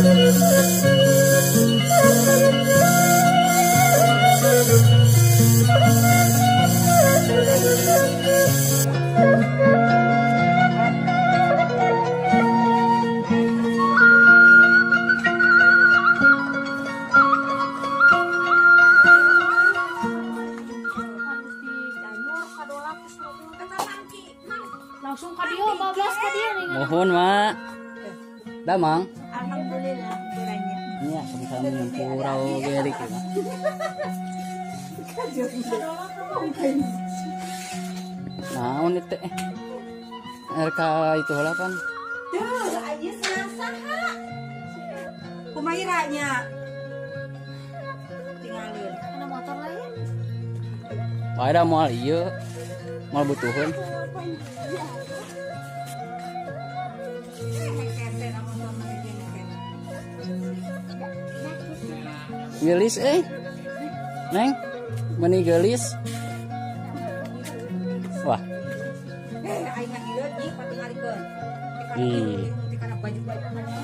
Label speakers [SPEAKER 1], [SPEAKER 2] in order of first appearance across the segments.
[SPEAKER 1] Langsung ka dia, bablas ka dia nih.
[SPEAKER 2] Mohon mak. Damang.
[SPEAKER 1] Alhamdulillah kiranya.
[SPEAKER 2] Iya, sama-sama dengan purau gerik ya. Naon itu RK itu halapan.
[SPEAKER 1] Duh, aja saha. Kumairanya. Tinggalin. Ada motor lain?
[SPEAKER 2] Pada moal ieu. Moal butuheun. Gelis Neng, meni gelis. Wah.
[SPEAKER 1] Aing mah ieu nih patingalikeun.
[SPEAKER 2] Ih.
[SPEAKER 1] Karena baju-baju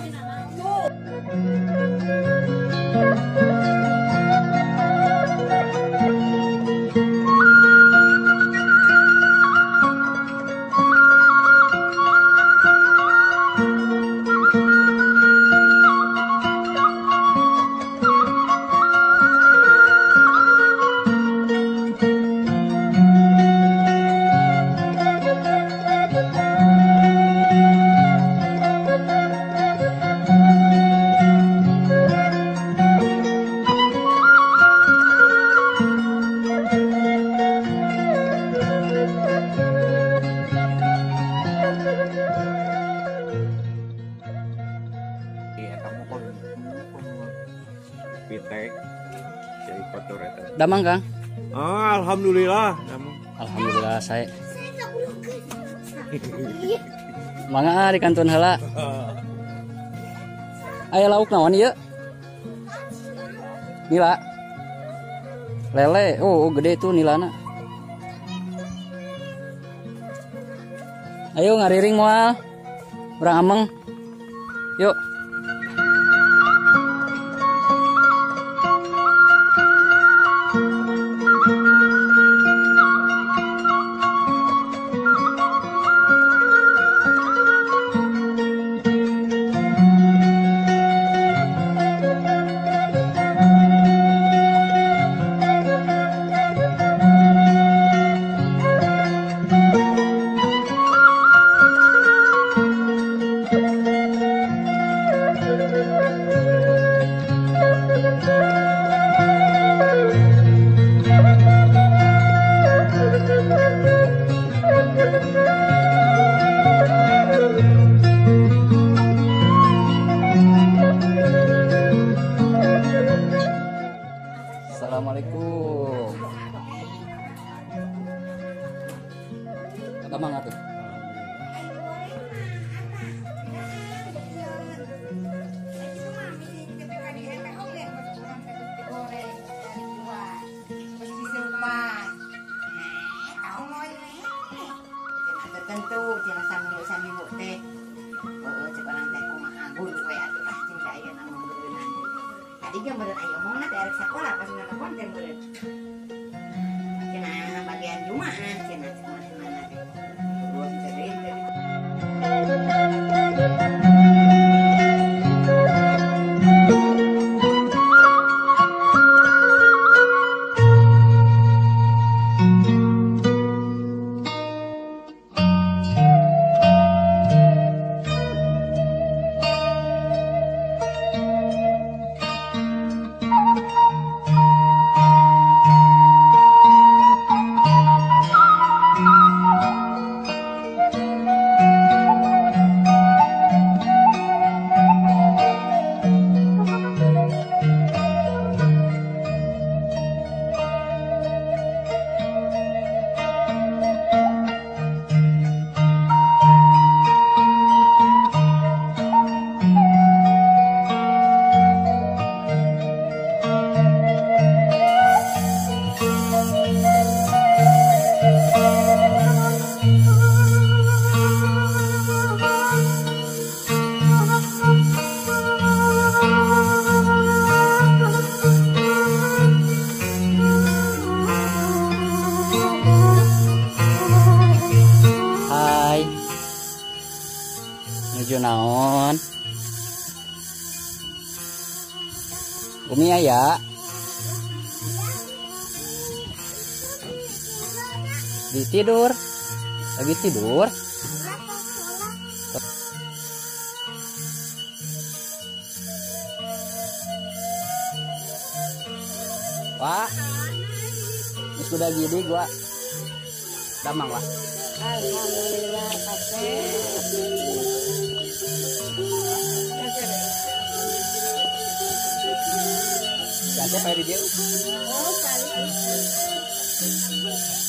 [SPEAKER 3] Pitek jadi kotor eta.
[SPEAKER 2] Damang Kang.
[SPEAKER 3] Alhamdulillah.
[SPEAKER 2] Alhamdulillah saya. Mangga di kanton heula. Aya lauk naon ieu? Nila. Lele. Oh, gede tuh nilana. Ayo ngariring moal. Urang ameng. Yuk. Assalamualaikum. Kata mangga tuh.
[SPEAKER 1] tentu jangan sambil teh. Oh, cebarang teh kumaha guru we atuh lah cing saya namun beunang. Tadi ge meureun aya omongna teh arek sakola pas nelpon teh meureun. Cenah bagian Jumaan cenah mana teh. Terus cerit teh.
[SPEAKER 2] non. Umi aya. Di tidur. Lagi tidur. Wah. Terus udah gini gua damang wah.
[SPEAKER 1] Alhamdulillah kakek.
[SPEAKER 2] Gak ada di dia.
[SPEAKER 1] Oh, kali.